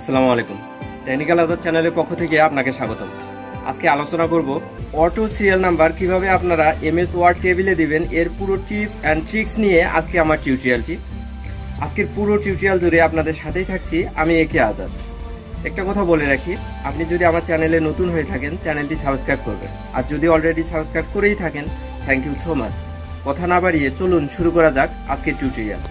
আসসালামু আলাইকুম। টেকনিক্যাল আজাদ চ্যানেলের পক্ষ থেকে আপনাকে স্বাগতম। আজকে আলোচনা করব অটো সিরিয়াল নাম্বার কিভাবে আপনারা এমএস ওয়ার্ড টেবিলে দিবেন এর পুরো টিপ অ্যান্ড ট্রিক্স নিয়ে আজকে আমার টিউটোরিয়ালটি। আজকের পুরো টিউটোরিয়াল জুড়ে আপনাদের সাথেই থাকছি আমি একে আজাদ। একটা কথা বলে রাখি, আপনি যদি আমার চ্যানেলে নতুন হয়ে থাকেন চ্যানেলটি সাবস্ক্রাইব করবেন, আর যদি অলরেডি সাবস্ক্রাইব করেই থাকেন থ্যাংক ইউ সো মাচ। কথা না বাড়িয়ে চলুন শুরু করা যাক আজকের টিউটোরিয়াল।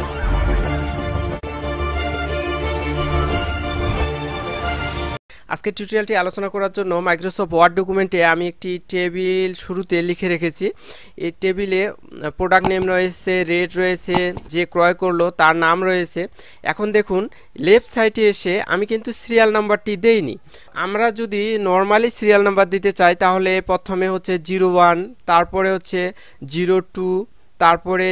আজকের টিউটোরিয়ালটি আলোচনা করার জন্য মাইক্রোসফট ওয়ার্ড ডকুমেন্টে আমি একটি টেবিল শুরুতে লিখে রেখেছি। এই টেবিলে প্রোডাক্ট নেম রয়েছে, রেট রয়েছে, যে ক্রয় করলো তার নাম রয়েছে। এখন দেখুন লেফট সাইডে এসে আমি কিন্তু সিরিয়াল নাম্বারটি দেইনি। আমরা যদি নর্মালি সিরিয়াল নাম্বার দিতে চাই তাহলে প্রথমে হচ্ছে 01, তারপরে হচ্ছে 02, তারপরে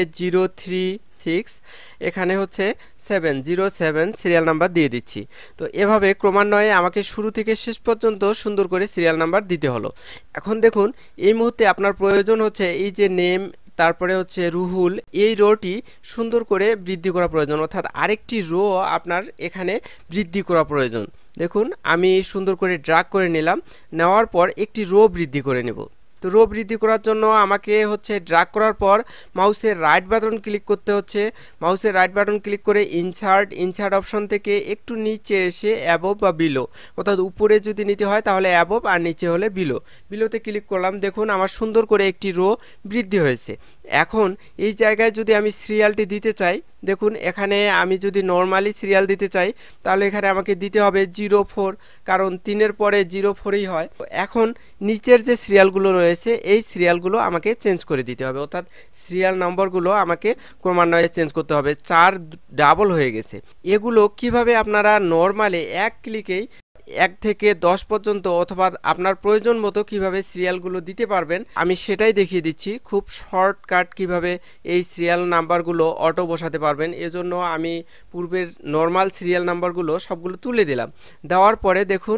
03, এখানে হচ্ছে 707 সিরিয়াল নাম্বার দিয়ে দিচ্ছি। তো এভাবে ক্রমান্বয়ে আমাকে শুরু থেকে শেষ পর্যন্ত সুন্দর করে সিরিয়াল নাম্বার দিতে হলো। এখন দেখুন এই মুহূর্তে আপনার প্রয়োজন হচ্ছে এই যে নেম, তারপরে হচ্ছে রুহুল, এই রোটি সুন্দর করে বৃদ্ধি করা প্রয়োজন, অর্থাৎ আরেকটি রো আপনার এখানে বৃদ্ধি করা প্রয়োজন। দেখুন আমি সুন্দর করে ড্র্যাগ করে নিলাম, নেওয়ার পর একটি রো বৃদ্ধি করে নেব। তো রো বৃদ্ধি করার জন্য আমাকে হচ্ছে ড্র্যাগ করার পর মাউসের রাইট বাটন ক্লিক করতে হচ্ছে। মাউসের রাইট বাটন ক্লিক করে ইনসার্ট অপশন থেকে একটু নিচে এসে অ্যাবভ বা বিলো, অর্থাৎ উপরে যদি নিতে হয় তাহলে অ্যাবভ আর নিচে হলে বিলোতে ক্লিক করলাম। দেখুন আমার সুন্দর করে একটি রো বৃদ্ধি হয়েছে। এখন এই জায়গায় যদি আমি সিরিয়ালটি দিতে চাই, দেখুন এখানে আমি যদি নর্মালি সিরিয়াল দিতে চাই তাহলে এখানে আমাকে দিতে হবে 04, কারণ 3-এর পরে 04ই হয়। এখন নিচের যে সিরিয়ালগুলো রয়েছে এই সিরিয়ালগুলো আমাকে চেঞ্জ করে দিতে হবে, অর্থাৎ সিরিয়াল নম্বরগুলো আমাকে ক্রমান্বয়ে চেঞ্জ করতে হবে। 4 ডাবল হয়ে গেছে। এগুলো কিভাবে আপনারা নর্মালি এক ক্লিকেই 1 থেকে 10 পর্যন্ত অথবা আপনার প্রয়োজন মতো কিভাবে সিরিয়ালগুলো দিতে পারবেন আমি সেটাই দেখিয়ে দিচ্ছি। খুব শর্টকাট কিভাবে এই সিরিয়াল নাম্বারগুলো অটো বসাতে পারবেন। এজন্য আমি পূর্বের নর্মাল সিরিয়াল নাম্বারগুলো সবগুলো তুলে দিলাম। দেওয়ার পরে দেখুন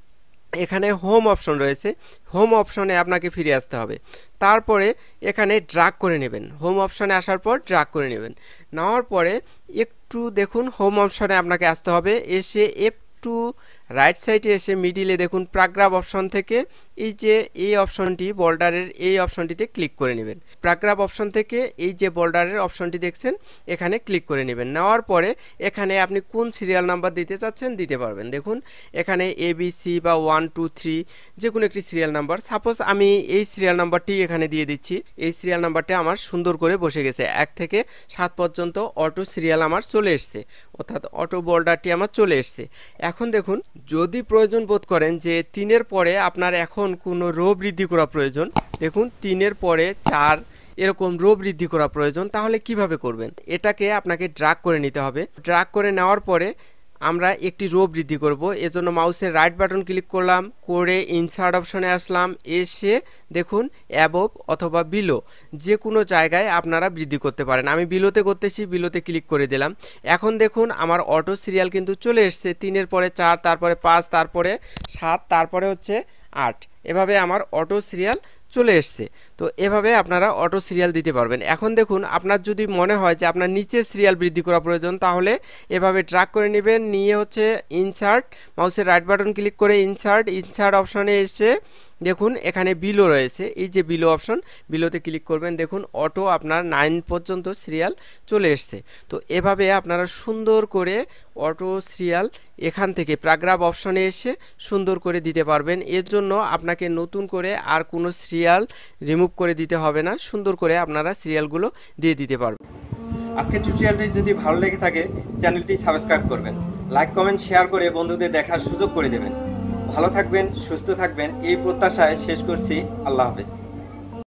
এখানে হোম অপশন রয়েছে, হোম অপশনে আপনাকে ফিরে আসতে হবে। তারপরে এখানে ড্র্যাগ করে নেবেন, হোম অপশনে আসার পর ড্র্যাগ করে নেবেন। নেওয়ার পরে একটু দেখুন হোম অপশনে আপনাকে আসতে হবে, এসে একটু রাইট সাইডে এসে মিডিলে দেখুন প্যারাগ্রাফ অপশন থেকে এই যে এই অপশনটি বোল্ডারের এই অপশনটিতে ক্লিক করে নেবেন। প্যারাগ্রাফ অপশন থেকে এই যে বোল্ডারের অপশনটি দেখছেন এখানে ক্লিক করে নেবেন। নেওয়ার পরে এখানে আপনি কোন সিরিয়াল নাম্বার দিতে চাচ্ছেন দিতে পারবেন। দেখুন এখানে ABC বা 1 2 3 যে কোনো একটি সিরিয়াল নাম্বার, সাপোজ আমি এই সিরিয়াল নাম্বারটি এখানে দিয়ে দিচ্ছি। এই সিরিয়াল নাম্বারটা আমার সুন্দর করে বসে গেছে, 1 থেকে 7 পর্যন্ত অটো সিরিয়াল আমার চলে এসছে, অর্থাৎ অটো বোল্ডারটি আমার চলে এসছে। এখন দেখুন যদি প্রয়োজন বোধ করেন যে 3-এর পরে আপনার এখন কোনো রো বৃদ্ধি করা প্রয়োজন, দেখুন 3-এর পরে 4 এরকম রো বৃদ্ধি করা প্রয়োজন, তাহলে কিভাবে করবেন? এটাকে আপনাকে ড্র্যাগ করে নিতে হবে। ড্র্যাগ করে নেওয়ার পরে আমরা একটি রো বৃদ্ধি করব। এজন্য মাউসের রাইট বাটন ক্লিক করলাম, করে ইনসার্ট অপশনে আসলাম, এসে দেখুন অ্যাবভ অথবা বিলো যে কোনো জায়গায় আপনারা বৃদ্ধি করতে পারেন। আমি বিলোতে করতেছি, বিলোতে ক্লিক করে দিলাম। এখন দেখুন আমার অটো সিরিয়াল কিন্তু চলে এসছে। 3-এর পরে 4, তারপরে 5, তারপরে 7, তারপরে হচ্ছে 8, এভাবে আমার অটো সিরিয়াল চলে এসছে। তো এভাবে আপনারা অটো সিরিয়াল দিতে পারবেন। এখন দেখুন আপনার যদি মনে হয় যে আপনার নিচে সিরিয়াল বৃদ্ধি করা প্রয়োজন তাহলে এভাবে ড্র্যাগ করে নেবেন, নিয়ে হচ্ছে ইনসার্ট, মাউসের রাইট বাটন ক্লিক করে ইনসার্ট অপশনে এসে দেখুন এখানে বিলো রয়েছে, এই যে বিলো অপশন, বিলোতে ক্লিক করবেন। দেখুন অটো আপনার 9 পর্যন্ত সিরিয়াল চলে এসছে। তো এভাবে আপনারা সুন্দর করে অটো সিরিয়াল এখান থেকে প্যারাগ্রাফ অপশনে এসে সুন্দর করে দিতে পারবেন। এর জন্য আপনাকে নতুন করে আর কোনো সিরিয়াল রিমুভ করে দিতে হবে না, সুন্দর করে আপনারা সিরিয়ালগুলো দিয়ে দিতে পারবেন। আজকের টিউটোরিয়ালটি যদি ভালো লেগে থাকে চ্যানেলটি সাবস্ক্রাইব করবেন, লাইক কমেন্ট শেয়ার করে বন্ধুদের দেখার সুযোগ করে দেবেন। ভালো থাকবেন, সুস্থ থাকবেন এই প্রত্যাশায় শেষ করছি। আল্লাহ হাফেজ।